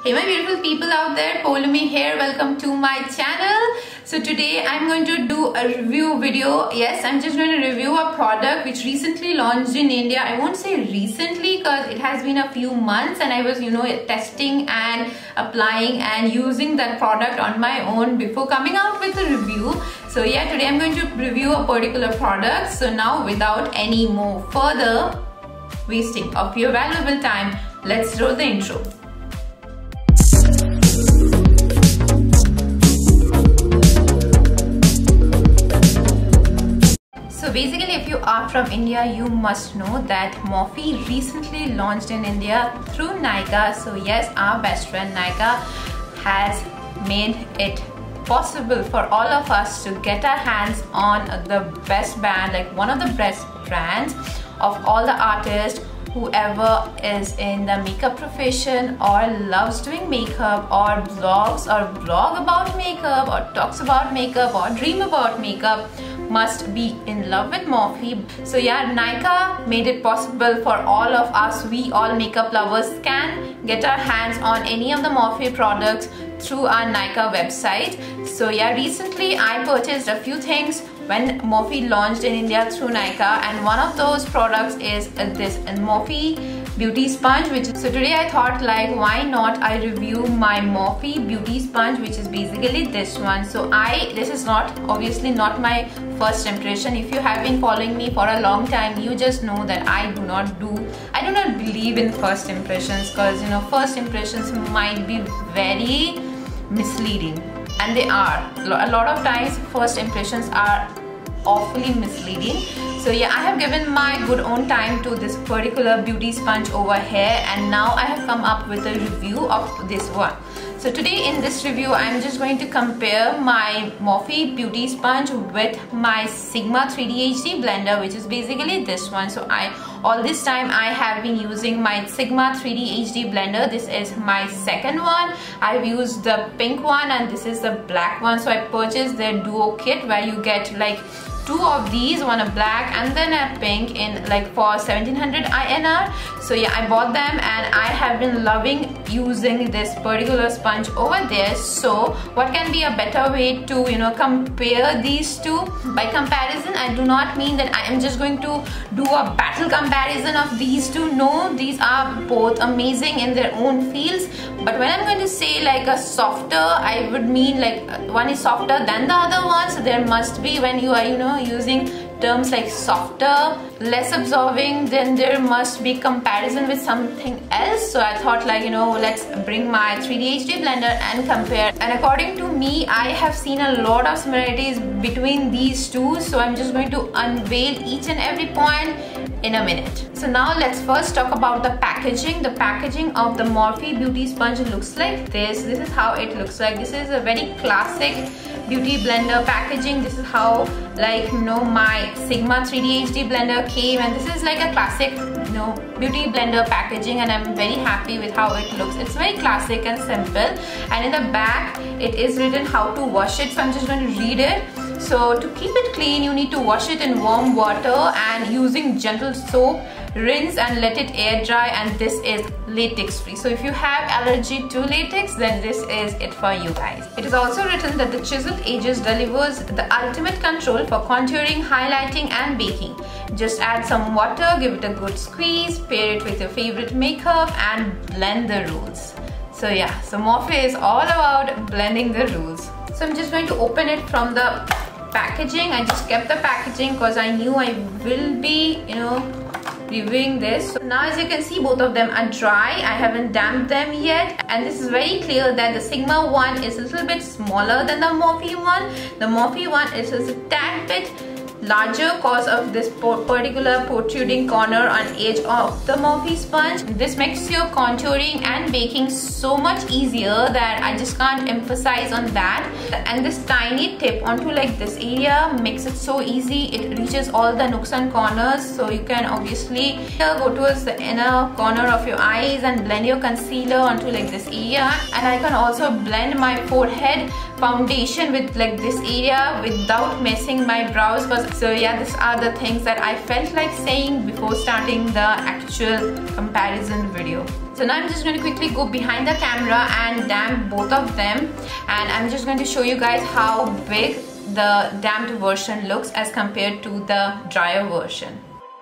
Hey my beautiful people out there, Poulami here. Welcome to my channel. So today I'm going to do a review video. Yes, I'm just going to review a product which recently launched in India. I won't say recently because it has been a few months and I was testing and applying and using that product on my own before coming out with a review. So yeah, today I'm going to review a particular product. So now without any more further wasting of your valuable time, let's roll the intro. So basically, if you are from India, you must know that Morphe recently launched in India through Nykaa. So yes, our best friend Nykaa has made it possible for all of us to get our hands on the best brand, like one of the best brands of all the artists, whoever is in the makeup profession or loves doing makeup or blogs or blog about makeup or talks about makeup or dream about makeup must be in love with Morphe. So yeah, Nykaa made it possible for all of us, we all makeup lovers can get our hands on any of the Morphe products through our Nykaa website. So yeah, recently I purchased a few things when Morphe launched in India through Nykaa, and one of those products is this Morphe Beauty Sponge, so today I thought, like, why not I review my Morphe Beauty Sponge, which is basically this one. So this is obviously not my first impression. If you have been following me for a long time, you just know that I do not believe in first impressions, because first impressions might be very misleading, and they are. A lot of times first impressions are awfully misleading. So yeah, I have given my good own time to this particular beauty sponge over here, and now I have come up with a review of this one. So today in this review, I'm just going to compare my Morphe Beauty Sponge with my Sigma 3D HD blender, which is basically this one. So all this time I have been using my Sigma 3D HD blender. This is my second one. I've used the pink one and this is the black one. So I purchased their duo kit where you get like two of these, one a black and then a pink, in like for 1700 INR. So yeah, I bought them and I have been loving using this particular sponge over there. So what can be a better way to compare these two? By comparison, I do not mean that I am just going to do a battle comparison of these two. No, these are both amazing in their own fields, but when I'm going to say like a softer, I would mean like one is softer than the other one. So there must be, when you are using terms like softer, less absorbing, then there must be comparison with something else. So I thought, like, let's bring my 3D HD blender and compare. And according to me, I have seen a lot of similarities between these two. So I'm just going to unveil each and every point in a minute. So now let's first talk about the packaging. The packaging of the Morphe Beauty Sponge looks like this. This is how it looks like. This is a very classic beauty blender packaging. This is how, like, my Sigma 3D HD blender came, and this is like a classic beauty blender packaging, and I'm very happy with how it looks. It's very classic and simple, and in the back it is written how to wash it. So I'm just going to read it. So to keep it clean, you need to wash it in warm water and using gentle soap, rinse and let it air dry, and this is latex free. So if you have allergy to latex, then this is it for you guys. It is also written that the chiseled edges delivers the ultimate control for contouring, highlighting and baking. Just add some water, give it a good squeeze, pair it with your favorite makeup and blend the rules. So yeah, so Morphe is all about blending the rules. So I'm just going to open it from the packaging. I just kept the packaging because I knew I will be reviewing this. So now as you can see, both of them are dry. I haven't damped them yet, and this is very clear that the Sigma one is a little bit smaller than the Morphe one. The Morphe one is a tad bit larger because of this particular protruding corner on edge of the Morphe sponge. This makes your contouring and baking so much easier that I just can't emphasize on that. And this tiny tip onto like this area makes it so easy. It reaches all the nooks and corners, so you can obviously go towards the inner corner of your eyes and blend your concealer onto like this area. And I can also blend my forehead foundation with like this area without messing my brows. So yeah, these are the things that I felt like saying before starting the actual comparison video. So So now I'm just going to quickly go behind the camera and damp both of them, and I'm just going to show you guys how big the damped version looks as compared to the drier version.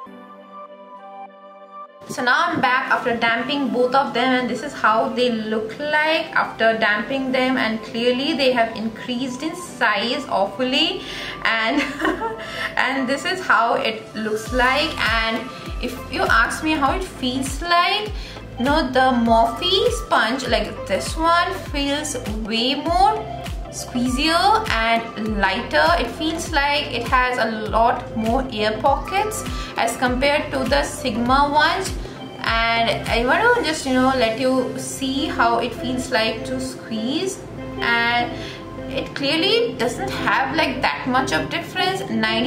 So now I'm back after damping both of them, and this is how they look like after damping them, and clearly they have increased in size awfully, and and this is how it looks like. And if you ask me how it feels like, the Morphe sponge, like this one, feels way more squeezier and lighter. It feels like it has a lot more air pockets as compared to the Sigma ones, and I want to just let you see how it feels like to squeeze, and it clearly doesn't have like that much of difference.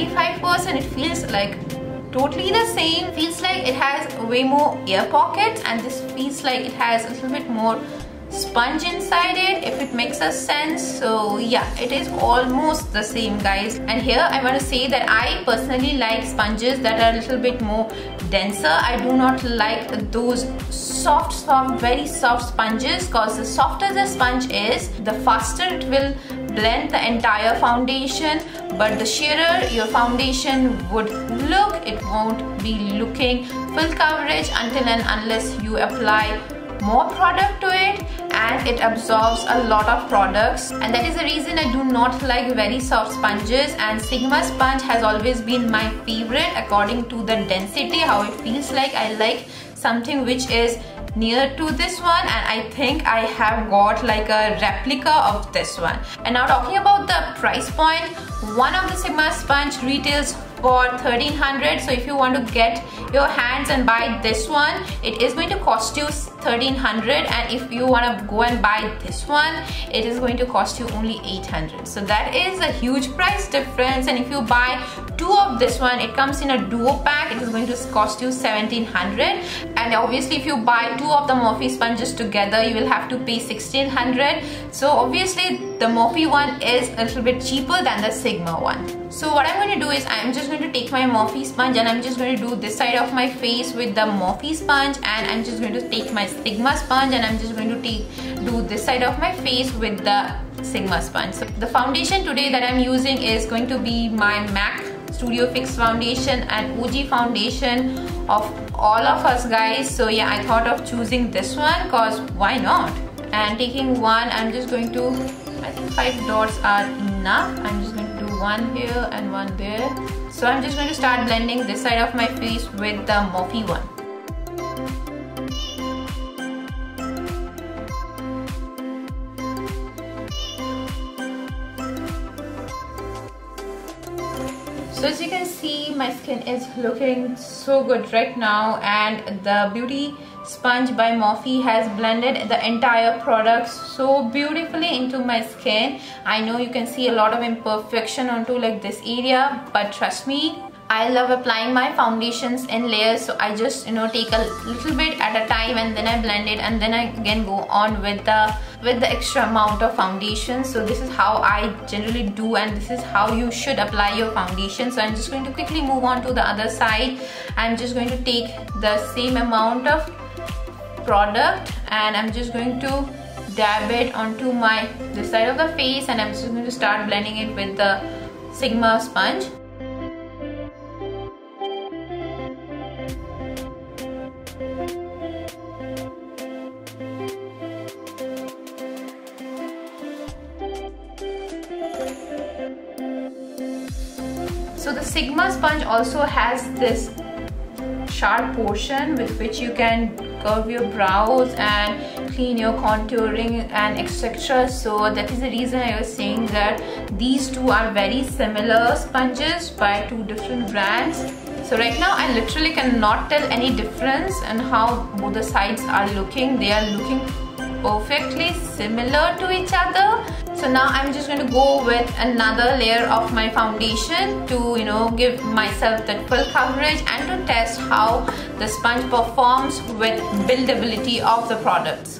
95% it feels like totally the same. Feels like it has way more air pockets, and this feels like it has a little bit more sponge inside it, if it makes a sense. So yeah, it is almost the same, guys. And here I want to say that I personally like sponges that are a little bit more denser. I do not like those soft, very soft sponges, because the softer the sponge is, the faster it will blend the entire foundation, but the sheerer your foundation would look, it won't be looking full coverage until and unless you apply more product to it, and it absorbs a lot of products, and that is the reason I do not like very soft sponges. And Sigma sponge has always been my favorite according to the density, how it feels like. I like something which is near to this one, and I think I have got like a replica of this one. And now talking about the price point, one of the Sigma sponge retails for 1300. So if you want to get your hands and buy this one, it is going to cost you 1300, and if you want to go and buy this one, it is going to cost you only 800. So that is a huge price difference. And if you buy two of this one, it comes in a duo pack, it is going to cost you 1700. And obviously if you buy two of the Morphe sponges together, you will have to pay 1600. So obviously the Morphe one is a little bit cheaper than the Sigma one. So what I'm going to do is I'm just going to take my Morphe sponge, and I'm just going to do this side of my face with the Morphe sponge, and I'm just going to take my Sigma sponge, and I'm just going to do this side of my face with the Sigma sponge. So the foundation today that I'm using is going to be my MAC Studio Fix foundation, and OG foundation of all of us, guys. So yeah, I thought of choosing this one because why not? And taking one, I'm just going to, I think 5 dots are enough. I'm just going to do one here and one there. So I'm just going to start blending this side of my face with the Morphe one. So as you can see, my skin is looking so good right now, and the Beauty Sponge by Morphe has blended the entire product so beautifully into my skin. I know you can see a lot of imperfection onto like this area, but trust me, I love applying my foundations in layers. So I just take a little bit at a time, and then I blend it, and then I again go on with the extra amount of foundation. So this is how I generally do, and this is how you should apply your foundation. So I'm just going to quickly move on to the other side. I'm just going to take the same amount of product, and I'm just going to dab it onto this side of the face, and I'm just going to start blending it with the Sigma sponge. So the Sigma sponge also has this sharp portion with which you can curve your brows and clean your contouring and etc. So that is the reason I was saying that these two are very similar sponges by two different brands. So right now I literally cannot tell any difference in how both the sides are looking. They are looking perfectly similar to each other. So now I'm just going to go with another layer of my foundation to give myself that full coverage and to test how the sponge performs with buildability of the products.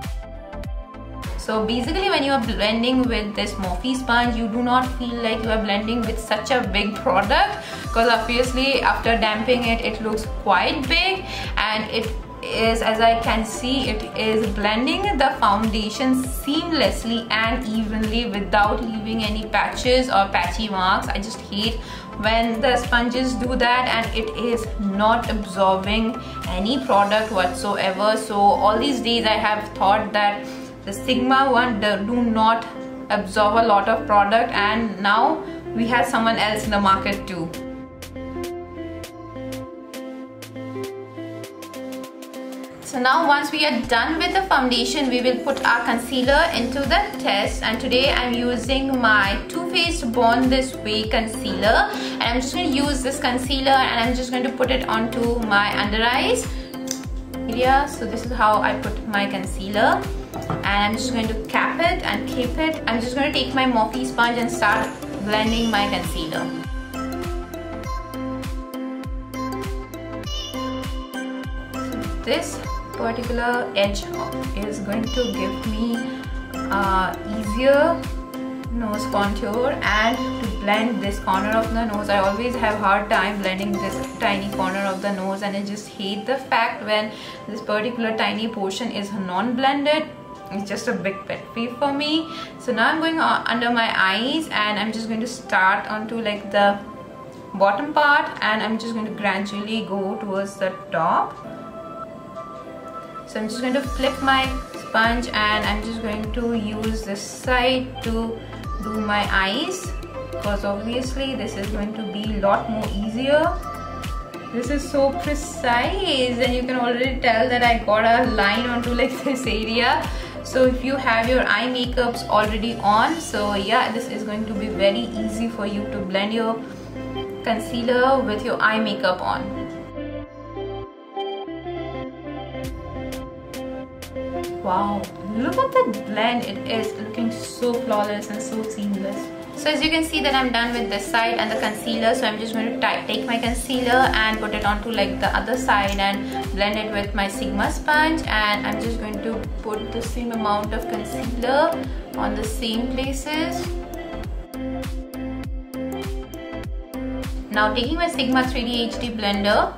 So basically when you are blending with this Morphe sponge, you do not feel like you are blending with such a big product, because obviously after damping it, it looks quite big, and is, as I can see, it is blending the foundation seamlessly and evenly without leaving any patches or patchy marks. I just hate when the sponges do that, and it is not absorbing any product whatsoever. So all these days I have thought that the Sigma one do not absorb a lot of product, and now we have someone else in the market too. So now once we are done with the foundation, we will put our concealer into the test, and today I'm using my Too Faced Born This Way concealer, and I'm just going to use this concealer and I'm just going to put it onto my under eyes area. So this is how I put my concealer, and I'm just going to cap it and keep it. I'm just going to take my Morphe sponge and start blending my concealer. So this particular edge is going to give me easier nose contour, and to blend this corner of the nose. I always have hard time blending this tiny corner of the nose, and I just hate the fact when this particular tiny portion is non-blended. It's just a big pet peeve for me. So now I'm going under my eyes, and I'm just going to start onto like the bottom part, and I'm just going to gradually go towards the top. So I'm just going to flip my sponge, and I'm just going to use this side to do my eyes, because obviously this is going to be a lot more easier. This is so precise, and you can already tell that I got a line onto like this area. So if you have your eye makeups already on, so yeah, this is going to be very easy for you to blend your concealer with your eye makeup on. Wow, look at that blend. It is looking so flawless and so seamless. So as you can see that I'm done with this side and the concealer, so I'm just going to take my concealer and put it onto like the other side and blend it with my Sigma sponge, and I'm just going to put the same amount of concealer on the same places. Now taking my Sigma 3D HD blender,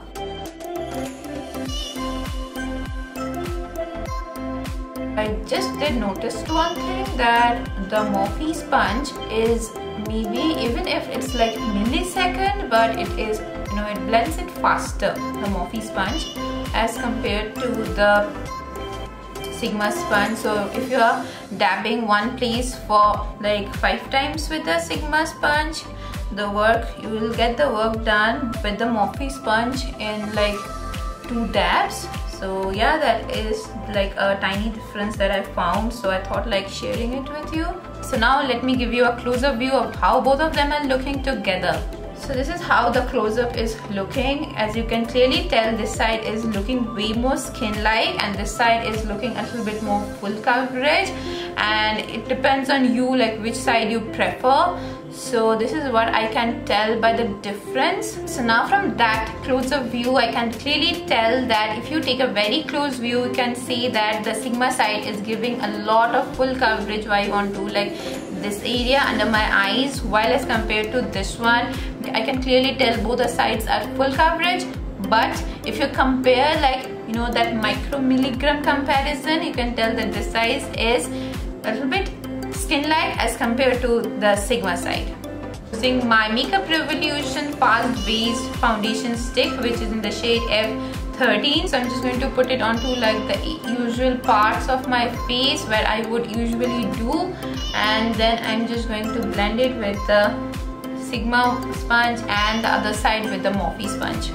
I just did notice one thing, that the Morphe sponge is maybe, even if it's like millisecond, but it is, you know, it blends it faster, the Morphe sponge, as compared to the Sigma sponge. So if you are dabbing one place for like 5 times with the Sigma sponge, you will get the work done with the Morphe sponge in like 2 dabs. So yeah, that is like a tiny difference that I found, so I thought like sharing it with you. So now let me give you a close-up view of how both of them are looking together. So this is how the close-up is looking. As you can clearly tell, this side is looking way more skin-like, and this side is looking a little bit more full coverage, and it depends on you like which side you prefer. So this is what I can tell by the difference. So now from that close-up view, I can clearly tell that if you take a very close view, you can see that the Sigma side is giving a lot of full coverage while onto like this area under my eyes, while as compared to this one, I can clearly tell both the sides are full coverage. But if you compare, like, you know, that micromilligram comparison, you can tell that this size is a little bit skin-like as compared to the Sigma side. Using my Makeup Revolution Fast Base Foundation Stick, which is in the shade F13, so I'm just going to put it onto like the usual parts of my face where I would usually do, and then I'm just going to blend it with the Sigma sponge and the other side with the Morphe sponge.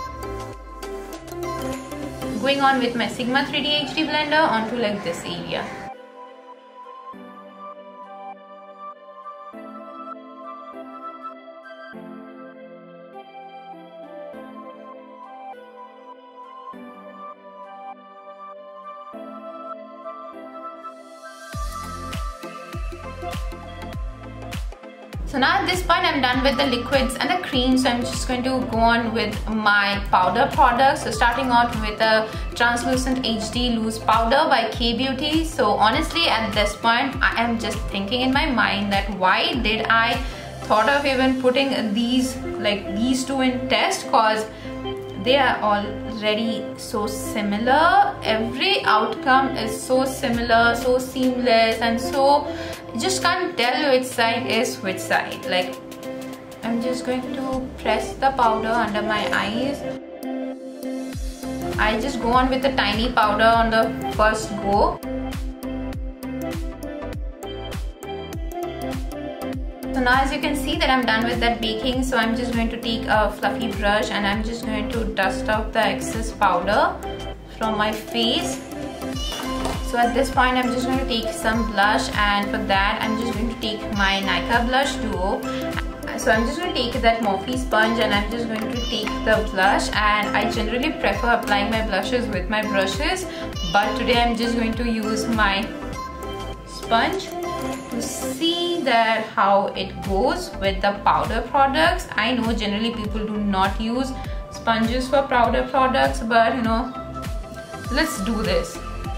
Going on with my Sigma 3D HD blender onto like this area. So now at this point I'm done with the liquids and the cream, so I'm just going to go on with my powder products. So starting off with a Translucent HD Loose Powder by K Beauty. So honestly at this point I am just thinking in my mind that why did I thought of even putting these two in test, cause they are already so similar. Every outcome is so similar, so seamless, and so you just can't tell which side is which side. Like, I'm just going to press the powder under my eyes. I just go on with the tiny powder on the first go. So now as you can see that I'm done with that baking, so I'm just going to take a fluffy brush and I'm just going to dust off the excess powder from my face. So at this point I'm just going to take some blush, and for that I'm just going to take my Nykaa blush duo. So I'm just going to take that Morphe sponge and I'm just going to take the blush, and I generally prefer applying my blushes with my brushes, but today I'm just going to use my sponge to see that how it goes with the powder products. I know generally people do not use sponges for powder products, but you know, let's do this.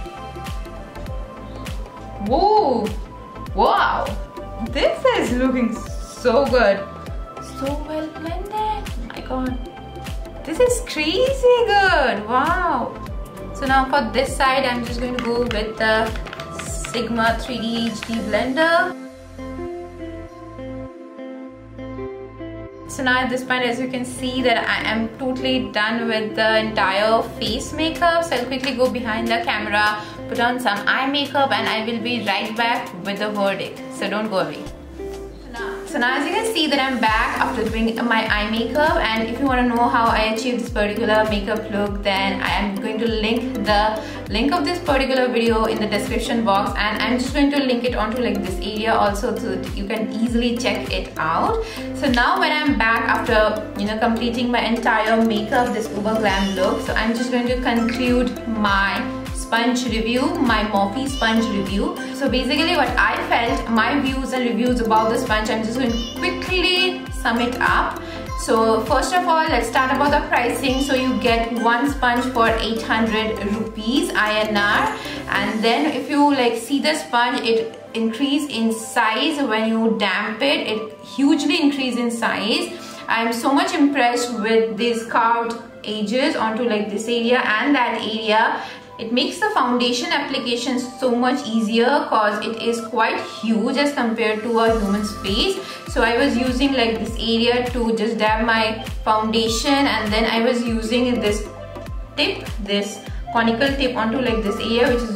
Whoa! Wow! This is looking so good. So well blended. My god. This is crazy good. Wow. So now for this side, I'm just going to go with the Sigma 3D HD blender. So now at this point, as you can see that I am totally done with the entire face makeup. So I'll quickly go behind the camera, put on some eye makeup, and I will be right back with the verdict. So don't go away. So now as you can see that I'm back after doing my eye makeup, and if you want to know how I achieved this particular makeup look, then I am going to link the link of this particular video in the description box, and I'm just going to link it onto like this area also so that you can easily check it out. So now when I'm back after completing my entire makeup, this uber glam look, so I'm just going to conclude my sponge review, my Morphe sponge review. So basically what I felt, my views and reviews about the sponge, I'm just going to quickly sum it up. So first of all, let's start about the pricing. So you get one sponge for 800 rupees INR, and then if you like see the sponge, it increase in size when you damp it. It hugely increase in size. I'm so much impressed with these carved edges onto like this area and that area. It makes the foundation application so much easier because it is quite huge as compared to a human's face. So I was using like this area to just dab my foundation, and then I was using this tip, this conical tip onto like this area, which is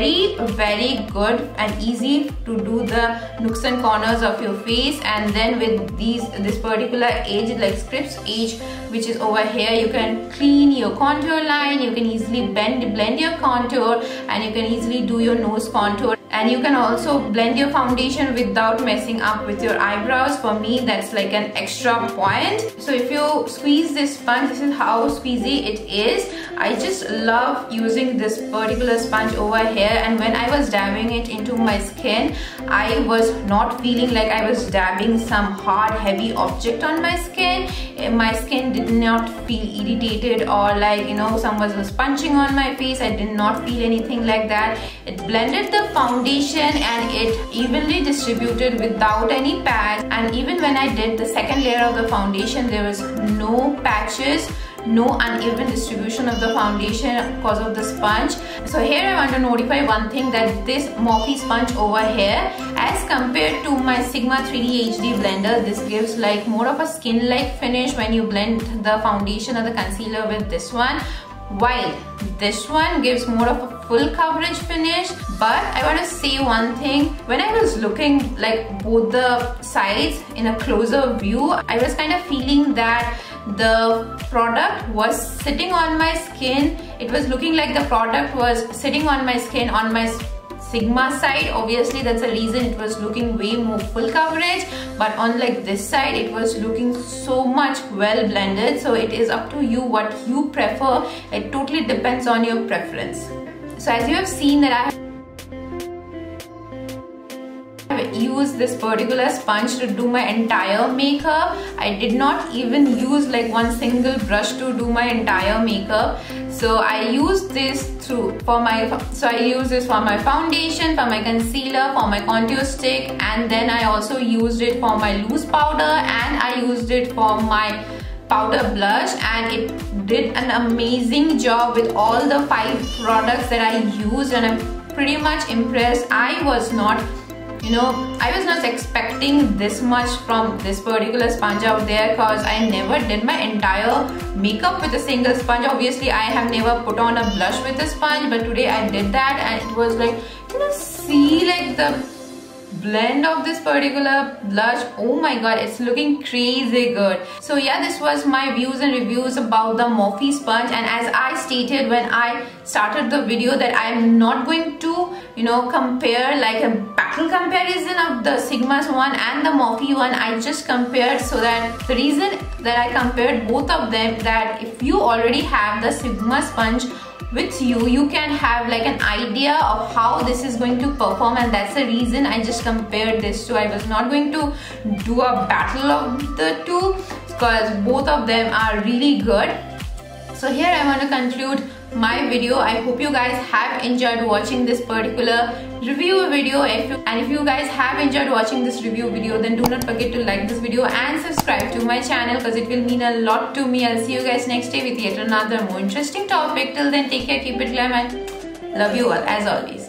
very good and easy to do the nooks and corners of your face. And then with this particular edge, like scripts edge, which is over here, you can clean your contour line, you can easily blend your contour, and you can easily do your nose contour, and you can also blend your foundation without messing up with your eyebrows. For me, that's like an extra point. So if you squeeze this sponge, this is how squeezy it is. I just love using this particular sponge over here, and when I was dabbing it into my skin, I was not feeling like I was dabbing some hard heavy object on my skin. My skin did not feel irritated or like someone was punching on my face. I did not feel anything like that. It blended the foundation and it evenly distributed without any patch, and even when I did the second layer of the foundation, there was no patches, no uneven distribution of the foundation because of the sponge. So here I want to notify one thing, that this Morphe sponge over here, as compared to my Sigma 3D HD blender, this gives like more of a skin-like finish when you blend the foundation or the concealer with this one, while this one gives more of a full coverage finish. But I want to say one thing, when I was looking like both the sides in a closer view, I was kind of feeling that the product was sitting on my skin. It was looking like the product was sitting on my skin on my Sigma side. Obviously that's the reason it was looking way more full coverage, but on like this side it was looking so much well blended. So it is up to you what you prefer. It totally depends on your preference. So as you have seen that I use this particular sponge to do my entire makeup. I did not even use like one single brush to do my entire makeup. So I use this for my foundation, for my concealer, for my contour stick, and then I also used it for my loose powder, and I used it for my powder blush, and it did an amazing job with all the 5 products that I used, and I'm pretty much impressed. I was not expecting this much from this particular sponge out there, because I never did my entire makeup with a single sponge. Obviously I have never put on a blush with a sponge, but today I did that, and it was like, see like the blend of this particular blush. Oh my god, it's looking crazy good. So yeah, this was my views and reviews about the Morphe sponge. And as I stated when I started the video, that I am not going to compare like a battle comparison of the Sigma's one and the Morphe one. I just compared, so that the reason that I compared both of them, that if you already have the Sigma sponge with you can have like an idea of how this is going to perform, and that's the reason I just compared this two. I was not going to do a battle of the two, because both of them are really good. So here I want to conclude my video. I hope you guys have enjoyed watching this particular review video. If you guys have enjoyed watching this review video, then do not forget to like this video and subscribe to my channel, because it will mean a lot to me. I'll see you guys next day with yet another more interesting topic. Till then, take care, keep it glam, and love you all as always.